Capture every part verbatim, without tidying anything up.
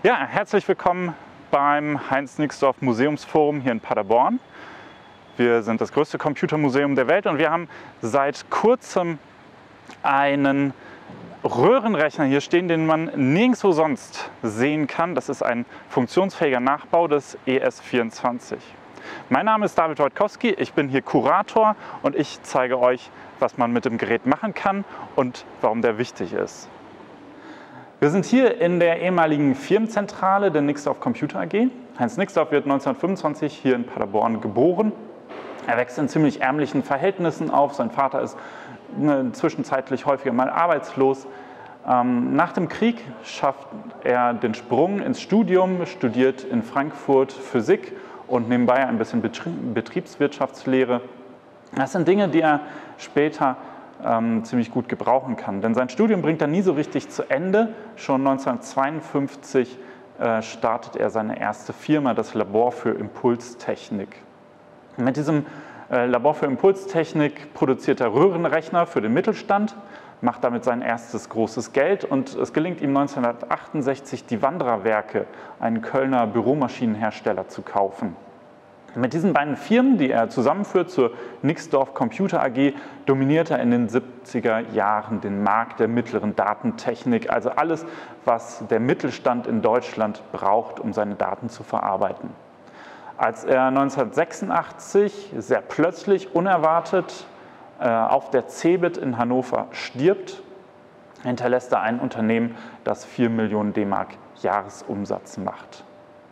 Ja, herzlich willkommen beim Heinz Nixdorf Museumsforum hier in Paderborn. Wir sind das größte Computermuseum der Welt und wir haben seit kurzem einen Röhrenrechner hier stehen, den man nirgendwo sonst sehen kann. Das ist ein funktionsfähiger Nachbau des E S vierundzwanzig. Mein Name ist David Wojtkowski, ich bin hier Kurator und ich zeige euch, was man mit dem Gerät machen kann und warum der wichtig ist. Wir sind hier in der ehemaligen Firmenzentrale der Nixdorf Computer A G. Heinz Nixdorf wird neunzehnhundertfünfundzwanzig hier in Paderborn geboren. Er wächst in ziemlich ärmlichen Verhältnissen auf. Sein Vater ist zwischenzeitlich häufiger mal arbeitslos. Nach dem Krieg schafft er den Sprung ins Studium, studiert in Frankfurt Physik und nebenbei ein bisschen Betriebswirtschaftslehre. Das sind Dinge, die er später ähm, ziemlich gut gebrauchen kann. Denn sein Studium bringt er nie so richtig zu Ende. Schon neunzehnhundertzweiundfünfzig äh, startet er seine erste Firma, das Labor für Impulstechnik. Mit diesem äh, Labor für Impulstechnik produziert er Röhrenrechner für den Mittelstand, macht damit sein erstes großes Geld und es gelingt ihm neunzehnhundertachtundsechzig, die Wandra-Werke, einen Kölner Büromaschinenhersteller, zu kaufen. Mit diesen beiden Firmen, die er zusammenführt zur Nixdorf Computer A G, dominiert er in den siebziger Jahren den Markt der mittleren Datentechnik, also alles, was der Mittelstand in Deutschland braucht, um seine Daten zu verarbeiten. Als er neunzehnhundertsechsundachtzig sehr plötzlich, unerwartet äh, auf der CeBIT in Hannover stirbt, hinterlässt er ein Unternehmen, das vier Millionen D-Mark Jahresumsatz macht.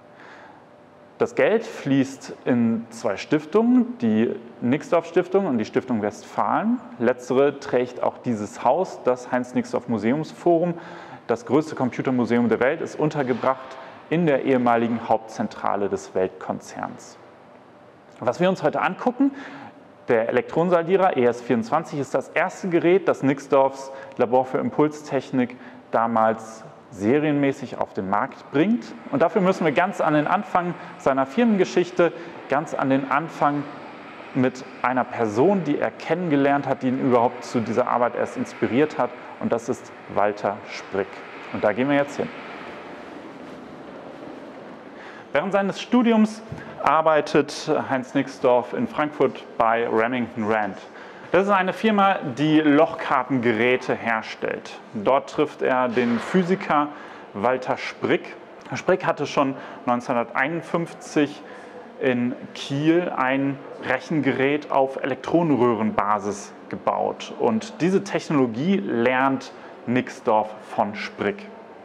Das Geld fließt in zwei Stiftungen, die Nixdorf-Stiftung und die Stiftung Westfalen. Letztere trägt auch dieses Haus, das Heinz Nixdorf Museumsforum. Das größte Computermuseum der Welt ist untergebracht in der ehemaligen Hauptzentrale des Weltkonzerns. Was wir uns heute angucken, der Elektronensaldierer E S vierundzwanzig ist das erste Gerät, das Nixdorfs Labor für Impulstechnik damals serienmäßig auf den Markt bringt. Und dafür müssen wir ganz an den Anfang seiner Firmengeschichte, ganz an den Anfang mit einer Person, die er kennengelernt hat, die ihn überhaupt zu dieser Arbeit erst inspiriert hat. Und das ist Walter Sprick. Und da gehen wir jetzt hin. Während seines Studiums arbeitet Heinz Nixdorf in Frankfurt bei Remington Rand. Das ist eine Firma, die Lochkartengeräte herstellt. Dort trifft er den Physiker Walter Sprick. Sprick hatte schon neunzehnhunderteinundfünfzig in Kiel ein Rechengerät auf Elektronenröhrenbasis gebaut. Und diese Technologie lernt Nixdorf von Sprick.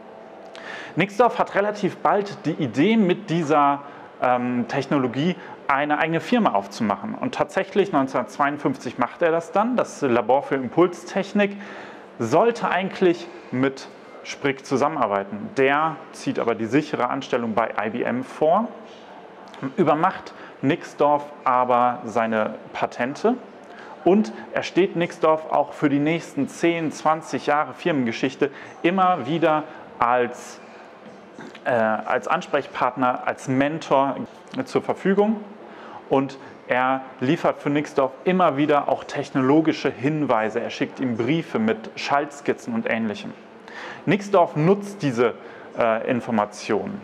Nixdorf hat relativ bald die Idee, mit dieser ähm, Technologie eine eigene Firma aufzumachen. Und tatsächlich neunzehnhundertzweiundfünfzig macht er das dann. Das Labor für Impulstechnik sollte eigentlich mit Sprick zusammenarbeiten. Der zieht aber die sichere Anstellung bei I B M vor, übermacht Nixdorf aber seine Patente und er steht Nixdorf auch für die nächsten zehn, zwanzig Jahre Firmengeschichte immer wieder als, äh, als Ansprechpartner, als Mentor zur Verfügung. Und er liefert für Nixdorf immer wieder auch technologische Hinweise. Er schickt ihm Briefe mit Schaltskizzen und Ähnlichem. Nixdorf nutzt diese äh, Informationen.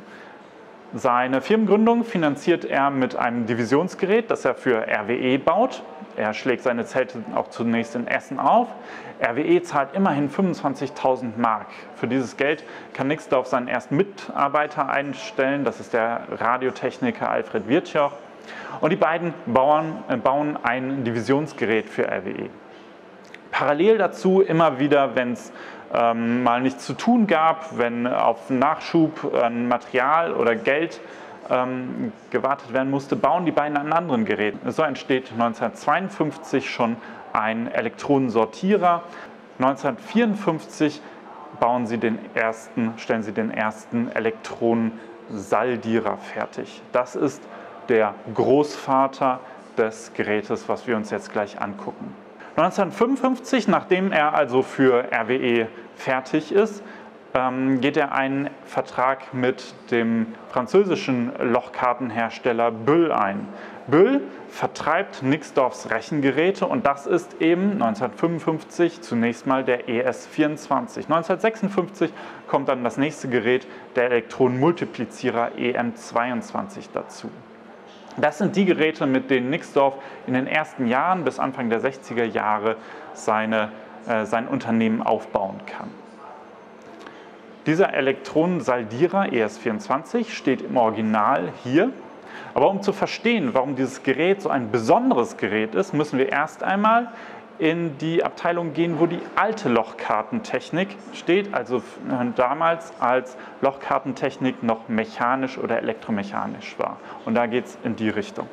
Seine Firmengründung finanziert er mit einem Divisionsgerät, das er für R W E baut. Er schlägt seine Zelte auch zunächst in Essen auf. R W E zahlt immerhin fünfundzwanzigtausend Mark. Für dieses Geld kann Nixdorf seinen ersten Mitarbeiter einstellen. Das ist der Radiotechniker Alfred Virchow. Und die beiden bauen, äh, bauen ein Divisionsgerät für R W E. Parallel dazu immer wieder, wenn es ähm, mal nichts zu tun gab, wenn auf Nachschub an Material oder Geld ähm, gewartet werden musste, bauen die beiden an anderen Geräten. So entsteht neunzehnhundertzweiundfünfzig schon ein Elektronensortierer. neunzehnhundertvierundfünfzig bauen sie den ersten, stellen sie den ersten Elektronensaldierer fertig. Das ist der Großvater des Gerätes, was wir uns jetzt gleich angucken. neunzehnhundertfünfundfünfzig, nachdem er also für R W E fertig ist, ähm, geht er einen Vertrag mit dem französischen Lochkartenhersteller Bull ein. Bull vertreibt Nixdorfs Rechengeräte und das ist eben neunzehnhundertfünfundfünfzig zunächst mal der E S vierundzwanzig. neunzehnhundertsechsundfünfzig kommt dann das nächste Gerät, der Elektronenmultiplizierer E M zweiundzwanzig dazu. Das sind die Geräte, mit denen Nixdorf in den ersten Jahren bis Anfang der sechziger Jahre seine, äh, sein Unternehmen aufbauen kann. Dieser Elektronensaldierer E S vierundzwanzig steht im Original hier. Aber um zu verstehen, warum dieses Gerät so ein besonderes Gerät ist, müssen wir erst einmal in die Abteilung gehen, wo die alte Lochkartentechnik steht, also damals als Lochkartentechnik noch mechanisch oder elektromechanisch war. Und da geht es in die Richtung.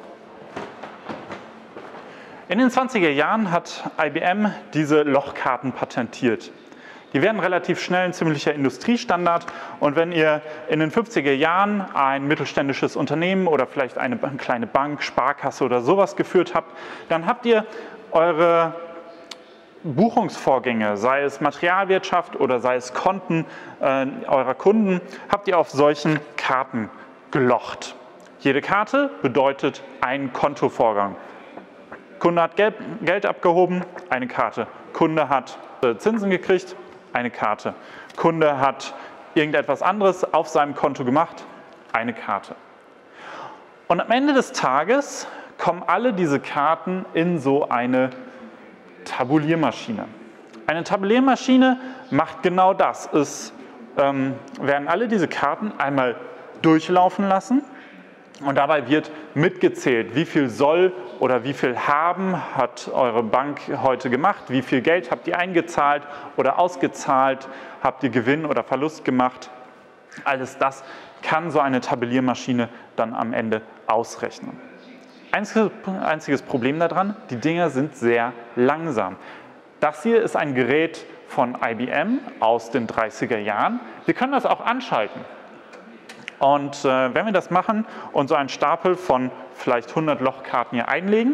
In den zwanziger Jahren hat I B M diese Lochkarten patentiert. Die werden relativ schnell ein ziemlicher Industriestandard und wenn ihr in den fünfziger Jahren ein mittelständisches Unternehmen oder vielleicht eine kleine Bank, Sparkasse oder sowas geführt habt, dann habt ihr eure Buchungsvorgänge, sei es Materialwirtschaft oder sei es Konten äh, eurer Kunden, habt ihr auf solchen Karten gelocht. Jede Karte bedeutet einen Kontovorgang. Kunde hat Geld, Geld abgehoben, eine Karte. Kunde hat äh, Zinsen gekriegt, eine Karte. Kunde hat irgendetwas anderes auf seinem Konto gemacht, eine Karte. Und am Ende des Tages kommen alle diese Karten in so eine Tabuliermaschine. Eine Tabuliermaschine macht genau das. Es ähm, werden alle diese Karten einmal durchlaufen lassen und dabei wird mitgezählt, wie viel soll oder wie viel haben hat eure Bank heute gemacht, wie viel Geld habt ihr eingezahlt oder ausgezahlt, habt ihr Gewinn oder Verlust gemacht. Alles das kann so eine Tabelliermaschine dann am Ende ausrechnen. Einziges, einziges Problem daran, die Dinger sind sehr langsam. Das hier ist ein Gerät von I B M aus den dreißiger Jahren. Wir können das auch anschalten. Und äh, wenn wir das machen und so einen Stapel von vielleicht hundert Lochkarten hier einlegen,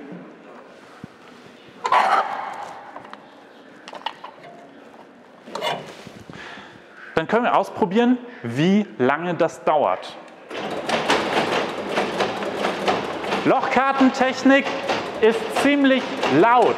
dann können wir ausprobieren, wie lange das dauert. Lochkartentechnik ist ziemlich laut.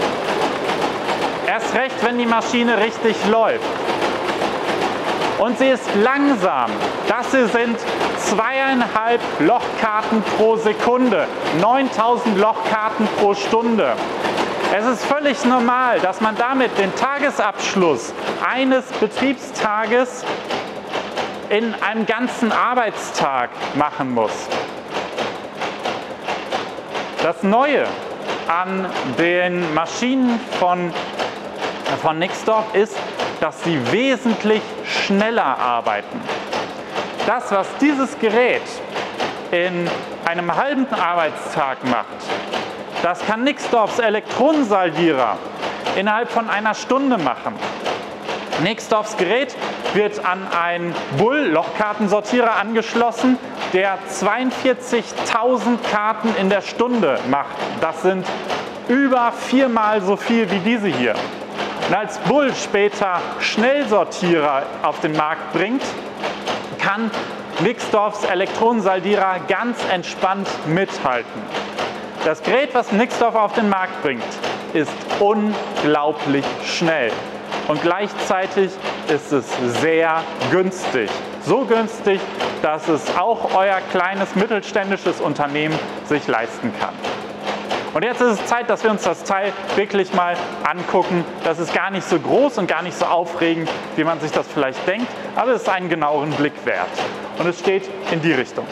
Erst recht, wenn die Maschine richtig läuft. Und sie ist langsam. Das hier sind zweieinhalb Lochkarten pro Sekunde, neuntausend Lochkarten pro Stunde. Es ist völlig normal, dass man damit den Tagesabschluss eines Betriebstages in einem ganzen Arbeitstag machen muss. Das Neue an den Maschinen von, von Nixdorf ist, dass sie wesentlich schneller arbeiten. Das, was dieses Gerät in einem halben Arbeitstag macht, das kann Nixdorfs Elektronensaldierer innerhalb von einer Stunde machen. Nixdorfs Gerät wird an einen Bull-Lochkartensortierer angeschlossen, der zweiundvierzigtausend Karten in der Stunde macht. Das sind über viermal so viel wie diese hier. Und als Bull später Schnellsortierer auf den Markt bringt, kann Nixdorfs Elektronensaldierer ganz entspannt mithalten. Das Gerät, was Nixdorf auf den Markt bringt, ist unglaublich schnell. Und gleichzeitig ist es sehr günstig. So günstig, dass es auch euer kleines mittelständisches Unternehmen sich leisten kann. Und jetzt ist es Zeit, dass wir uns das Teil wirklich mal angucken. Das ist gar nicht so groß und gar nicht so aufregend, wie man sich das vielleicht denkt, aber es ist einen genaueren Blick wert. Und es steht in die Richtung.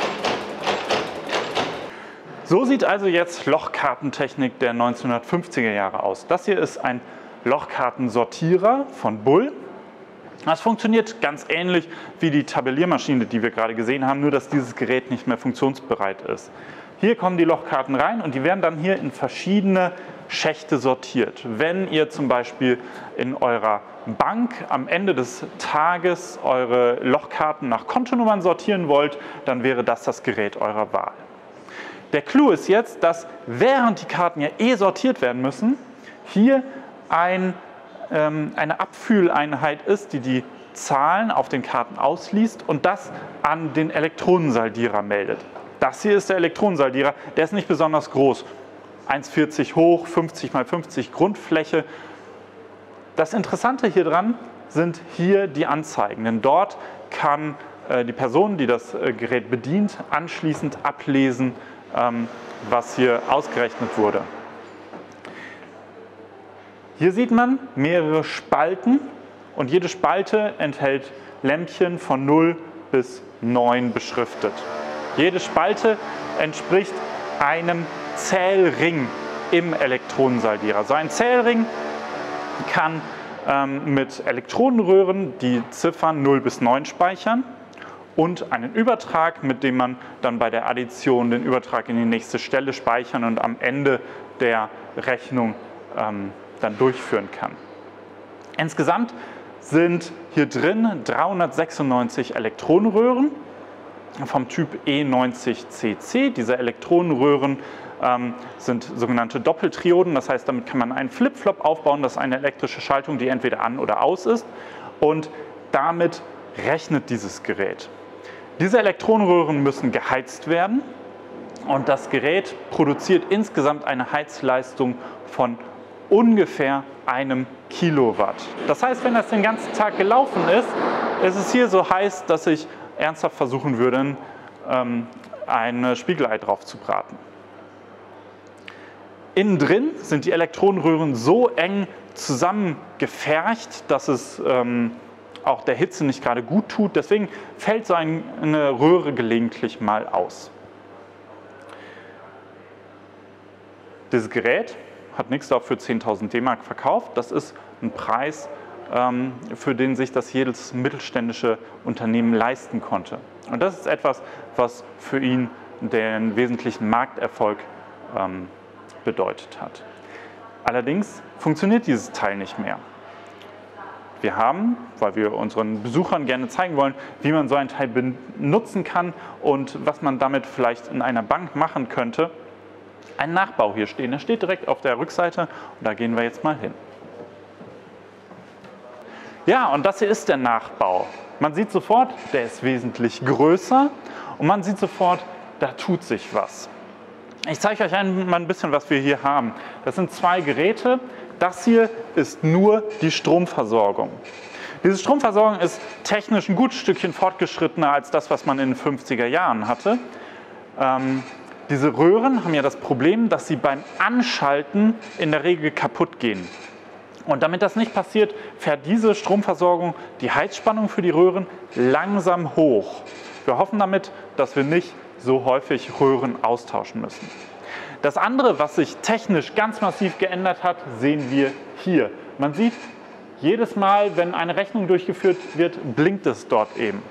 So sieht also jetzt Lochkartentechnik der neunzehnhundertfünfziger Jahre aus. Das hier ist ein Lochkartensortierer von Bull. Das funktioniert ganz ähnlich wie die Tabelliermaschine, die wir gerade gesehen haben, nur dass dieses Gerät nicht mehr funktionsbereit ist. Hier kommen die Lochkarten rein und die werden dann hier in verschiedene Schächte sortiert. Wenn ihr zum Beispiel in eurer Bank am Ende des Tages eure Lochkarten nach Kontonummern sortieren wollt, dann wäre das das Gerät eurer Wahl. Der Clou ist jetzt, dass während die Karten ja eh sortiert werden müssen, hier ein, ähm, eine Abfühleinheit ist, die die Zahlen auf den Karten ausliest und das an den Elektronensaldierer meldet. Das hier ist der Elektronensaldierer, der ist nicht besonders groß. eins Komma vierzig hoch, fünfzig mal fünfzig Grundfläche. Das Interessante hier dran sind hier die Anzeigen, denn dort kann äh, die Person, die das äh, Gerät bedient, anschließend ablesen, ähm, was hier ausgerechnet wurde. Hier sieht man mehrere Spalten und jede Spalte enthält Lämpchen von null bis neun beschriftet. Jede Spalte entspricht einem Zählring im Elektronensaldierer. So ein Zählring kann ähm, mit Elektronenröhren die Ziffern null bis neun speichern und einen Übertrag, mit dem man dann bei der Addition den Übertrag in die nächste Stelle speichern und am Ende der Rechnung ähm, dann durchführen kann. Insgesamt sind hier drin dreihundertsechsundneunzig Elektronenröhren vom Typ E neunzig C C. Diese Elektronenröhren ähm, sind sogenannte Doppeltrioden, das heißt, damit kann man einen Flip-Flop aufbauen, das ist eine elektrische Schaltung, die entweder an oder aus ist, und damit rechnet dieses Gerät. Diese Elektronenröhren müssen geheizt werden und das Gerät produziert insgesamt eine Heizleistung von ungefähr einem Kilowatt. Das heißt, wenn das den ganzen Tag gelaufen ist, ist es hier so heiß, dass ich ernsthaft versuchen würde, ähm, ein Spiegelei drauf zu braten. Innen drin sind die Elektronenröhren so eng zusammengefercht, dass es ähm, auch der Hitze nicht gerade gut tut. Deswegen fällt so ein, eine Röhre gelegentlich mal aus. Dieses Gerät hat Nixdorf für zehntausend D-Mark verkauft. Das ist ein Preis, ähm, für den sich das jedes mittelständische Unternehmen leisten konnte. Und das ist etwas, was für ihn den wesentlichen Markterfolg ähm, bedeutet hat. Allerdings funktioniert dieses Teil nicht mehr. Wir haben, weil wir unseren Besuchern gerne zeigen wollen, wie man so ein Teil benutzen kann und was man damit vielleicht in einer Bank machen könnte, einen Nachbau hier stehen. Der steht direkt auf der Rückseite und da gehen wir jetzt mal hin. Ja, und das hier ist der Nachbau. Man sieht sofort, der ist wesentlich größer und man sieht sofort, da tut sich was. Ich zeige euch ein, mal ein bisschen, was wir hier haben. Das sind zwei Geräte. Das hier ist nur die Stromversorgung. Diese Stromversorgung ist technisch ein gutes Stückchen fortgeschrittener als das, was man in den fünfziger Jahren hatte. Ähm, Diese Röhren haben ja das Problem, dass sie beim Anschalten in der Regel kaputt gehen. Und damit das nicht passiert, fährt diese Stromversorgung die Heizspannung für die Röhren langsam hoch. Wir hoffen damit, dass wir nicht so häufig Röhren austauschen müssen. Das andere, was sich technisch ganz massiv geändert hat, sehen wir hier. Man sieht, jedes Mal, wenn eine Rechnung durchgeführt wird, blinkt es dort eben.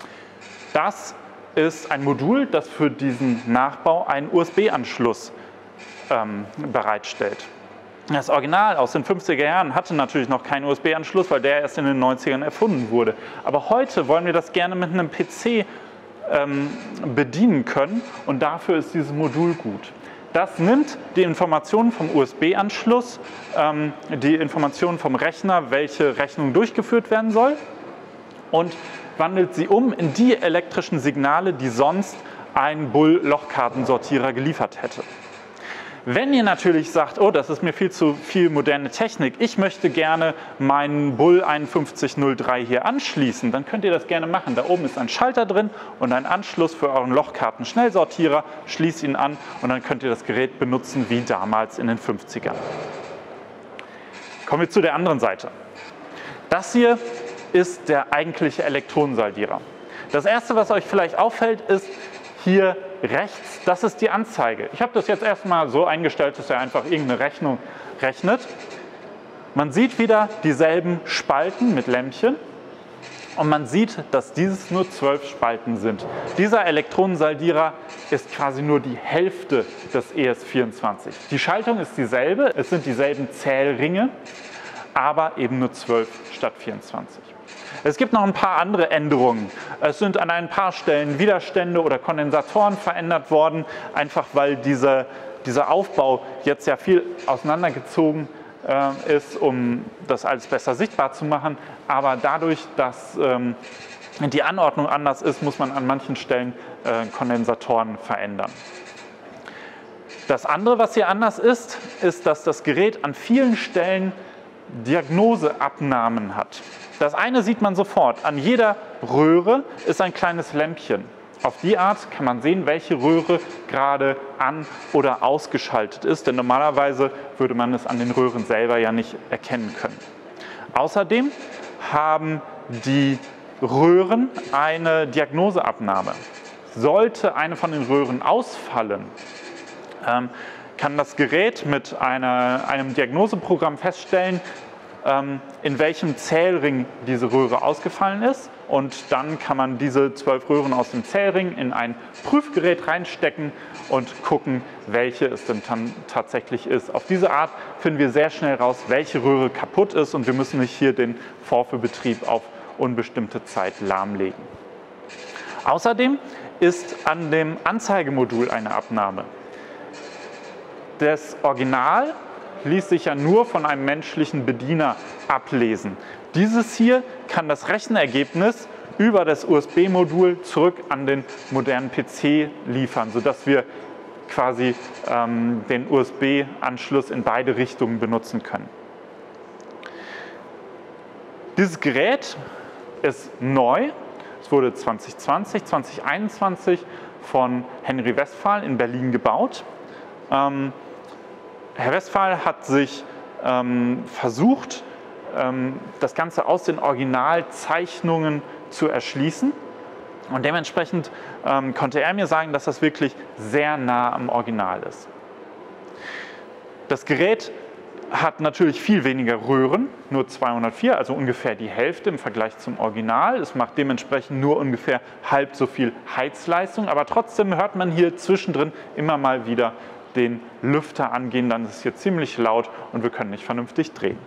Das ist ein Modul, das für diesen Nachbau einen U S B-Anschluss ähm, bereitstellt. Das Original aus den fünfziger Jahren hatte natürlich noch keinen U S B-Anschluss, weil der erst in den neunzigern erfunden wurde. Aber heute wollen wir das gerne mit einem P C ähm, bedienen können und dafür ist dieses Modul gut. Das nimmt die Informationen vom U S B-Anschluss, ähm, die Informationen vom Rechner, welche Rechnung durchgeführt werden soll, und wandelt sie um in die elektrischen Signale, die sonst ein Bull-Lochkartensortierer geliefert hätte. Wenn ihr natürlich sagt, oh, das ist mir viel zu viel moderne Technik, ich möchte gerne meinen Bull einundfünfzig null drei hier anschließen, dann könnt ihr das gerne machen. Da oben ist ein Schalter drin und ein Anschluss für euren Lochkarten-Schnellsortierer. Schließt ihn an und dann könnt ihr das Gerät benutzen wie damals in den fünfzigern. Kommen wir zu der anderen Seite. Das hier ist der eigentliche Elektronensaldierer. Das erste, was euch vielleicht auffällt, ist hier rechts, das ist die Anzeige. Ich habe das jetzt erstmal so eingestellt, dass er einfach irgendeine Rechnung rechnet. Man sieht wieder dieselben Spalten mit Lämpchen und man sieht, dass dieses nur zwölf Spalten sind. Dieser Elektronensaldierer ist quasi nur die Hälfte des E S vierundzwanzig. Die Schaltung ist dieselbe, es sind dieselben Zählringe, aber eben nur zwölf statt vierundzwanzig. Es gibt noch ein paar andere Änderungen. Es sind an ein paar Stellen Widerstände oder Kondensatoren verändert worden, einfach weil diese, dieser Aufbau jetzt ja viel auseinandergezogen äh, ist, um das alles besser sichtbar zu machen. Aber dadurch, dass ähm, die Anordnung anders ist, muss man an manchen Stellen äh, Kondensatoren verändern. Das andere, was hier anders ist, ist, dass das Gerät an vielen Stellen Diagnoseabnahmen hat. Das eine sieht man sofort. An jeder Röhre ist ein kleines Lämpchen. Auf die Art kann man sehen, welche Röhre gerade an- oder ausgeschaltet ist, denn normalerweise würde man es an den Röhren selber ja nicht erkennen können. Außerdem haben die Röhren eine Diagnoseabnahme. Sollte eine von den Röhren ausfallen, ähm, kann das Gerät mit einer, einem Diagnoseprogramm feststellen, ähm, in welchem Zählring diese Röhre ausgefallen ist. Und dann kann man diese zwölf Röhren aus dem Zählring in ein Prüfgerät reinstecken und gucken, welche es denn dann tatsächlich ist. Auf diese Art finden wir sehr schnell raus, welche Röhre kaputt ist, und wir müssen nicht hier den Vorführbetrieb auf unbestimmte Zeit lahmlegen. Außerdem ist an dem Anzeigemodul eine Abnahme. Das Original ließ sich ja nur von einem menschlichen Bediener ablesen. Dieses hier kann das Rechenergebnis über das U S B-Modul zurück an den modernen P C liefern, sodass wir quasi ähm, den U S B-Anschluss in beide Richtungen benutzen können. Dieses Gerät ist neu. Es wurde zwanzig zwanzig, zwanzig einundzwanzig von Henry Westphal in Berlin gebaut. Ähm, Herr Westphal hat sich ähm, versucht, ähm, das Ganze aus den Originalzeichnungen zu erschließen. Und dementsprechend ähm, konnte er mir sagen, dass das wirklich sehr nah am Original ist. Das Gerät hat natürlich viel weniger Röhren, nur zweihundertvier, also ungefähr die Hälfte im Vergleich zum Original. Es macht dementsprechend nur ungefähr halb so viel Heizleistung, aber trotzdem hört man hier zwischendrin immer mal wieder den Lüfter angehen, dann ist es hier ziemlich laut und wir können nicht vernünftig drehen.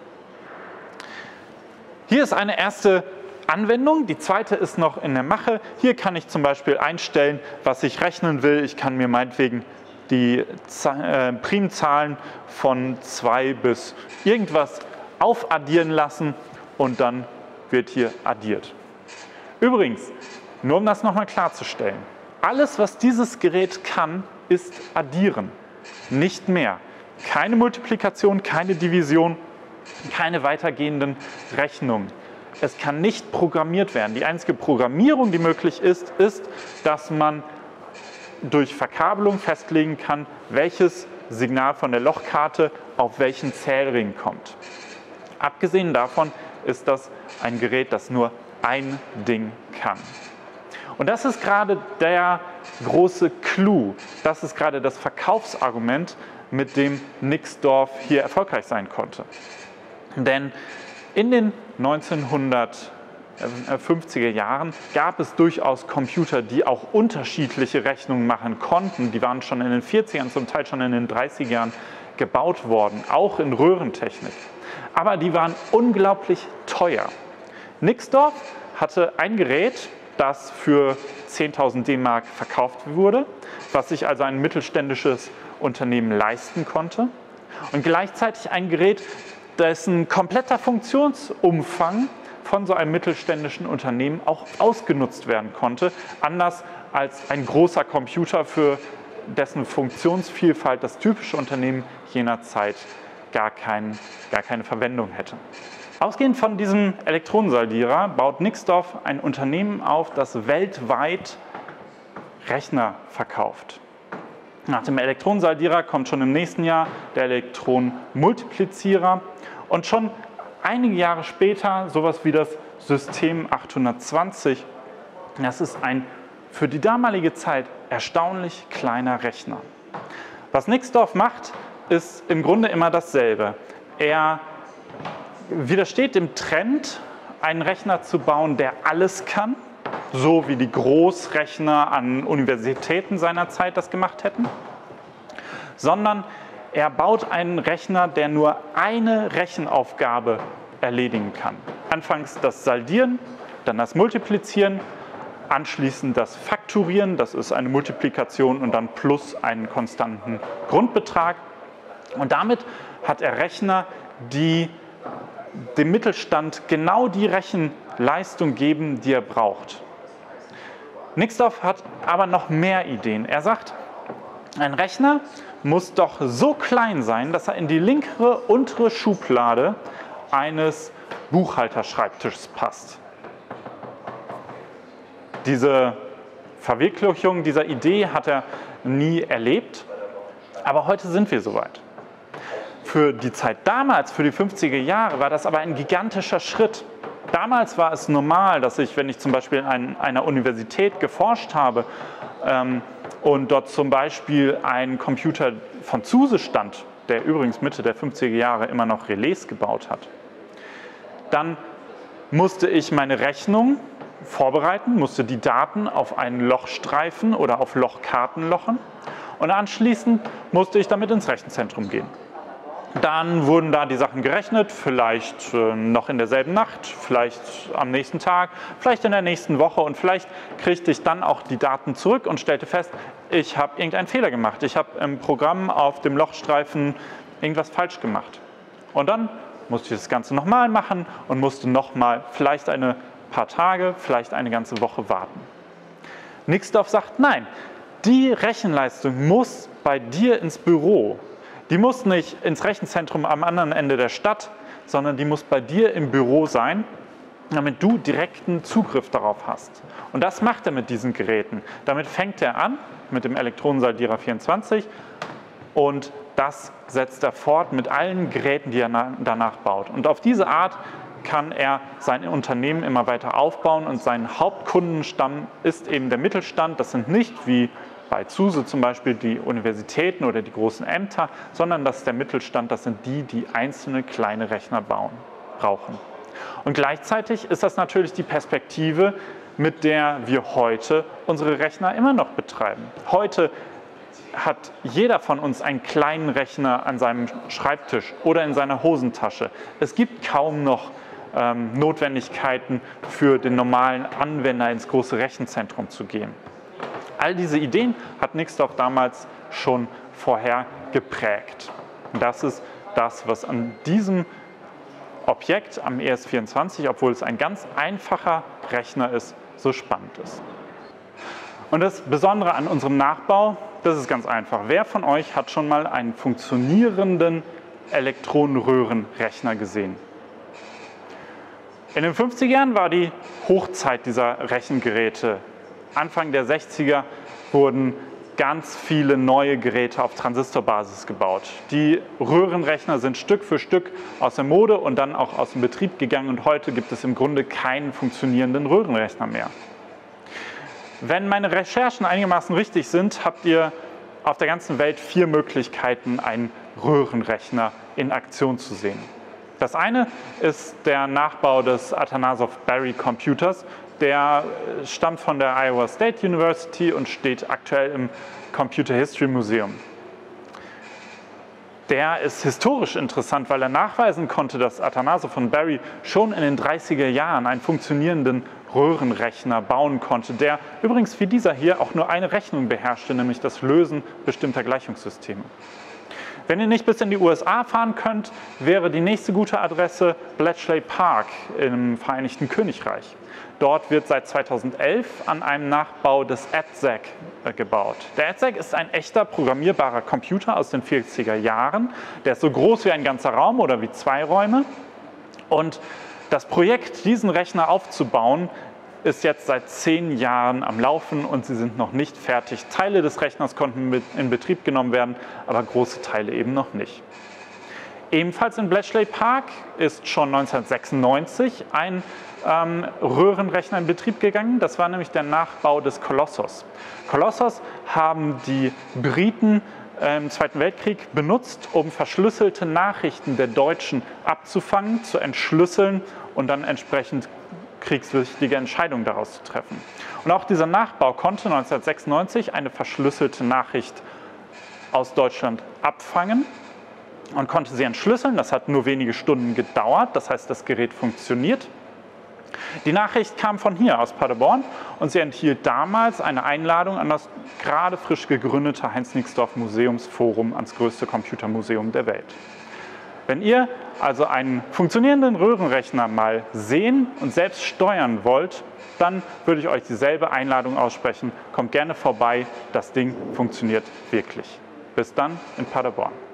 Hier ist eine erste Anwendung, die zweite ist noch in der Mache. Hier kann ich zum Beispiel einstellen, was ich rechnen will. Ich kann mir meinetwegen die äh, Primzahlen von zwei bis irgendwas aufaddieren lassen und dann wird hier addiert. Übrigens, nur um das nochmal klarzustellen, alles, was dieses Gerät kann, ist addieren. Nicht mehr. Keine Multiplikation, keine Division, keine weitergehenden Rechnungen. Es kann nicht programmiert werden. Die einzige Programmierung, die möglich ist, ist, dass man durch Verkabelung festlegen kann, welches Signal von der Lochkarte auf welchen Zählring kommt. Abgesehen davon ist das ein Gerät, das nur ein Ding kann. Und das ist gerade der große Clou. Das ist gerade das Verkaufsargument, mit dem Nixdorf hier erfolgreich sein konnte. Denn in den neunzehnhundertfünfziger Jahren gab es durchaus Computer, die auch unterschiedliche Rechnungen machen konnten. Die waren schon in den vierzigern, zum Teil schon in den dreißiger Jahren gebaut worden, auch in Röhrentechnik. Aber die waren unglaublich teuer. Nixdorf hatte ein Gerät, das für zehntausend D-Mark verkauft wurde, was sich also ein mittelständisches Unternehmen leisten konnte, und gleichzeitig ein Gerät, dessen kompletter Funktionsumfang von so einem mittelständischen Unternehmen auch ausgenutzt werden konnte, anders als ein großer Computer, für dessen Funktionsvielfalt das typische Unternehmen jener Zeit gar, kein, gar keine Verwendung hätte. Ausgehend von diesem Elektronensaldierer baut Nixdorf ein Unternehmen auf, das weltweit Rechner verkauft. Nach dem Elektronensaldierer kommt schon im nächsten Jahr der Elektronenmultiplizierer und schon einige Jahre später sowas wie das System achthundertzwanzig. Das ist ein für die damalige Zeit erstaunlich kleiner Rechner. Was Nixdorf macht, ist im Grunde immer dasselbe. Er widersteht dem Trend, einen Rechner zu bauen, der alles kann, so wie die Großrechner an Universitäten seiner Zeit das gemacht hätten, sondern er baut einen Rechner, der nur eine Rechenaufgabe erledigen kann. Anfangs das Saldieren, dann das Multiplizieren, anschließend das Fakturieren, das ist eine Multiplikation und dann plus einen konstanten Grundbetrag. Und damit hat er Rechner, die dem Mittelstand genau die Rechenleistung geben, die er braucht. Nixdorf hat aber noch mehr Ideen. Er sagt, ein Rechner muss doch so klein sein, dass er in die linkere untere Schublade eines Buchhalterschreibtisches passt. Diese Verwirklichung dieser Idee hat er nie erlebt, aber heute sind wir soweit. Für die Zeit damals, für die fünfziger Jahre, war das aber ein gigantischer Schritt. Damals war es normal, dass ich, wenn ich zum Beispiel an einer Universität geforscht habe ähm, und dort zum Beispiel ein Computer von SUSE stand, der übrigens Mitte der fünfziger Jahre immer noch Relais gebaut hat, dann musste ich meine Rechnung vorbereiten, musste die Daten auf einen Lochstreifen oder auf Lochkarten lochen und anschließend musste ich damit ins Rechenzentrum gehen. Dann wurden da die Sachen gerechnet, vielleicht äh, noch in derselben Nacht, vielleicht am nächsten Tag, vielleicht in der nächsten Woche und vielleicht kriegte ich dann auch die Daten zurück und stellte fest, ich habe irgendeinen Fehler gemacht. Ich habe im Programm auf dem Lochstreifen irgendwas falsch gemacht. Und dann musste ich das Ganze nochmal machen und musste nochmal vielleicht ein paar Tage, vielleicht eine ganze Woche warten. Nixdorf sagt, nein, die Rechenleistung muss bei dir ins Büro. Die muss nicht ins Rechenzentrum am anderen Ende der Stadt, sondern die muss bei dir im Büro sein, damit du direkten Zugriff darauf hast. Und das macht er mit diesen Geräten. Damit fängt er an, mit dem Elektronensaldierer vierundzwanzig, und das setzt er fort mit allen Geräten, die er danach baut. Und auf diese Art kann er sein Unternehmen immer weiter aufbauen und sein Hauptkundenstamm ist eben der Mittelstand. Das sind nicht wie bei SUSE zum Beispiel die Universitäten oder die großen Ämter, sondern das ist der Mittelstand, das sind die, die einzelne kleine Rechner bauen, brauchen. Und gleichzeitig ist das natürlich die Perspektive, mit der wir heute unsere Rechner immer noch betreiben. Heute hat jeder von uns einen kleinen Rechner an seinem Schreibtisch oder in seiner Hosentasche. Es gibt kaum noch ähm, Notwendigkeiten für den normalen Anwender ins große Rechenzentrum zu gehen. All diese Ideen hat Nixdorf damals schon vorher geprägt. Und das ist das, was an diesem Objekt, am E S vierundzwanzig, obwohl es ein ganz einfacher Rechner ist, so spannend ist. Und das Besondere an unserem Nachbau, das ist ganz einfach. Wer von euch hat schon mal einen funktionierenden Elektronenröhrenrechner gesehen? In den fünfziger Jahren war die Hochzeit dieser Rechengeräte. Anfang der sechziger wurden ganz viele neue Geräte auf Transistorbasis gebaut. Die Röhrenrechner sind Stück für Stück aus der Mode und dann auch aus dem Betrieb gegangen und heute gibt es im Grunde keinen funktionierenden Röhrenrechner mehr. Wenn meine Recherchen einigermaßen richtig sind, habt ihr auf der ganzen Welt vier Möglichkeiten, einen Röhrenrechner in Aktion zu sehen. Das eine ist der Nachbau des Atanasoff-Berry Computers. Der stammt von der Iowa State University und steht aktuell im Computer History Museum. Der ist historisch interessant, weil er nachweisen konnte, dass Atanasoff von Berry schon in den dreißiger Jahren einen funktionierenden Röhrenrechner bauen konnte, der übrigens wie dieser hier auch nur eine Rechnung beherrschte, nämlich das Lösen bestimmter Gleichungssysteme. Wenn ihr nicht bis in die U S A fahren könnt, wäre die nächste gute Adresse Bletchley Park im Vereinigten Königreich. Dort wird seit zweitausendelf an einem Nachbau des E D S E C gebaut. Der E D S E C ist ein echter programmierbarer Computer aus den vierziger Jahren. Der ist so groß wie ein ganzer Raum oder wie zwei Räume. Und das Projekt, diesen Rechner aufzubauen, ist jetzt seit zehn Jahren am Laufen und sie sind noch nicht fertig. Teile des Rechners konnten in Betrieb genommen werden, aber große Teile eben noch nicht. Ebenfalls in Bletchley Park ist schon neunzehnhundertsechsundneunzig ein ähm, Röhrenrechner in Betrieb gegangen. Das war nämlich der Nachbau des Colossus. Colossus haben die Briten im Zweiten Weltkrieg benutzt, um verschlüsselte Nachrichten der Deutschen abzufangen, zu entschlüsseln und dann entsprechend kriegswichtige Entscheidungen daraus zu treffen. Und auch dieser Nachbau konnte neunzehnhundertsechsundneunzig eine verschlüsselte Nachricht aus Deutschland abfangen und konnte sie entschlüsseln. Das hat nur wenige Stunden gedauert, das heißt, das Gerät funktioniert. Die Nachricht kam von hier, aus Paderborn, und sie enthielt damals eine Einladung an das gerade frisch gegründete Heinz-Nixdorf Museumsforum, ans größte Computermuseum der Welt. Wenn ihr also einen funktionierenden Röhrenrechner mal sehen und selbst steuern wollt, dann würde ich euch dieselbe Einladung aussprechen. Kommt gerne vorbei, das Ding funktioniert wirklich. Bis dann in Paderborn.